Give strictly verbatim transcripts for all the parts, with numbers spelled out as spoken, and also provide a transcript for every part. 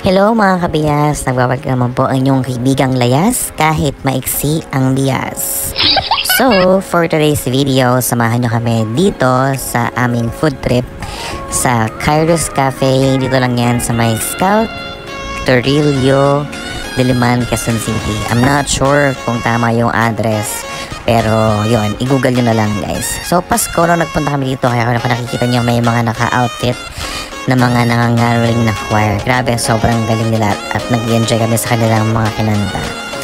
Hello mga kabiyas, nagbabalik naman po ang inyong kaibigang Layas kahit maiksi ang Diaz. So, for today's video, samahan nyo kami dito sa aming food trip sa Kairos Cafe. Dito lang yan sa may Scout, Torillo, Diliman, Quezon City. I'm not sure kung tama yung address, pero yun, i-google nyo na lang guys. So, Pasko nung nagpunta kami dito, kaya kung nakikita nyo may mga naka-outfit na mga nangangaroling na choir. Grabe, sobrang galing nila at nag-enjoy kami sa kanilang mga kinanta.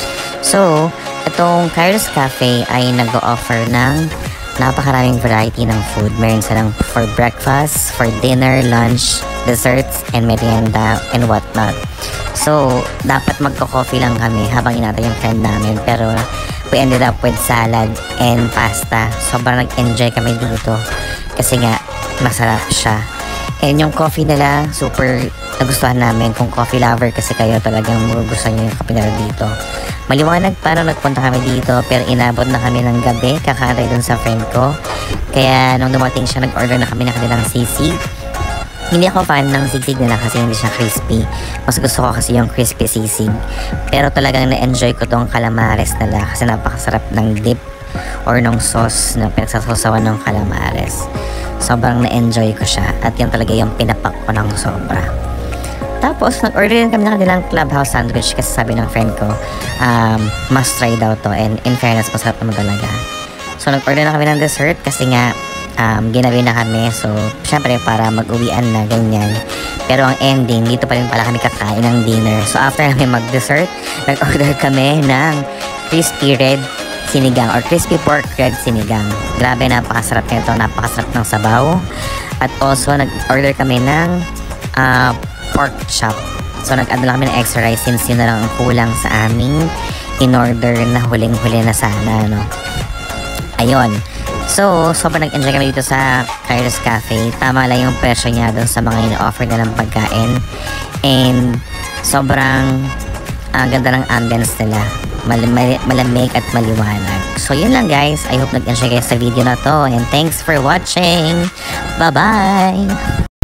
So, itong Kairos Cafe ay nag-o-offer ng napakaraming variety ng food. Meron silang for breakfast, for dinner, lunch, desserts, and merienda, and whatnot. So, dapat magko-coffee lang kami habang inatay yung friend namin. Pero, we ended up with salad and pasta. Sobrang nag-enjoy kami dito kasi nga, masarap siya. And yung coffee nila, super nagustuhan namin. Kung coffee lover kasi kayo, talagang gusto nyo yung kape nila dito. Maliwanag pa nung nagpunta kami dito, pero inabot na kami ng gabi, kakantay dun sa friend ko. Kaya nung dumating siya, nag-order na kami ng kanilang sisig. Hindi ako fan ng sisig nila kasi hindi siya crispy. Mas gusto ko kasi yung crispy sisig. Pero talagang na-enjoy ko tong calamares nila kasi napakasarap ng dip or ng sauce na pinagsasasawan ng calamares. Sobrang na-enjoy ko siya at yan talaga yung pinapak ko ng sobra. Tapos nag-order din kami ng kanilang clubhouse sandwich kasi sabi ng friend ko um, must try daw to, and in fairness masarap naman talaga. So nag-order na kami ng dessert kasi nga um, ginabi na kami, so syempre para mag-uwian na ganyan. Pero ang ending, dito pa rin pala kami kakain ng dinner. So after namin mag-dessert, nag-order kami ng crispy red sinigang or crispy pork red sinigang. Grabe, napakasarap nito, napakasarap ng sabaw. At also nag-order kami ng uh, pork chop. So nag-add lang kami ng extra rice since yun na lang ang kulang sa aming in-order na huling-huli na sana, no? Ayun. So, sobrang nag-enjoy kami dito sa Kairos Cafe. Tama lang yung presyo niya dun sa mga ina-offer na ng pagkain. And sobrang uh, ganda ng ambience nila. Mal mal malamig at maliwanag. So yun lang guys, I hope nag-enjoy kayo sa video na to, and thanks for watching. Bye bye.